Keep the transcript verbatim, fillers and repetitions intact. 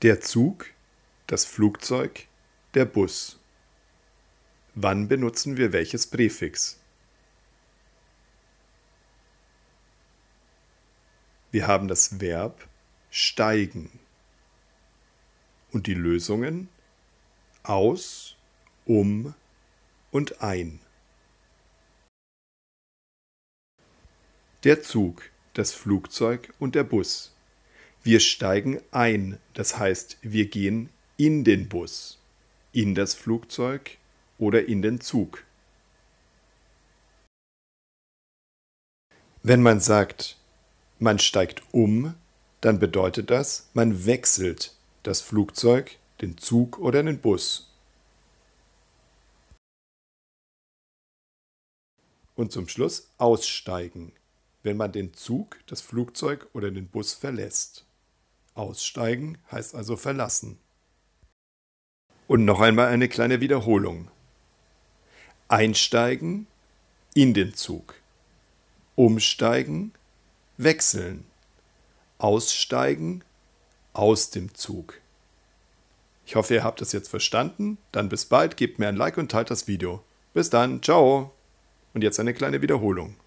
Der Zug, das Flugzeug, der Bus. Wann benutzen wir welches Präfix? Wir haben das Verb steigen und die Lösungen aus, um und ein. Der Zug, das Flugzeug und der Bus. Wir steigen ein, das heißt, wir gehen in den Bus, in das Flugzeug oder in den Zug. Wenn man sagt, man steigt um, dann bedeutet das, man wechselt das Flugzeug, den Zug oder den Bus. Und zum Schluss aussteigen, wenn man den Zug, das Flugzeug oder den Bus verlässt. Aussteigen heißt also verlassen. Und noch einmal eine kleine Wiederholung. Einsteigen, in den Zug. Umsteigen, wechseln. Aussteigen, aus dem Zug. Ich hoffe, ihr habt das jetzt verstanden. Dann bis bald, gebt mir ein Like und teilt das Video. Bis dann, ciao! Und jetzt eine kleine Wiederholung.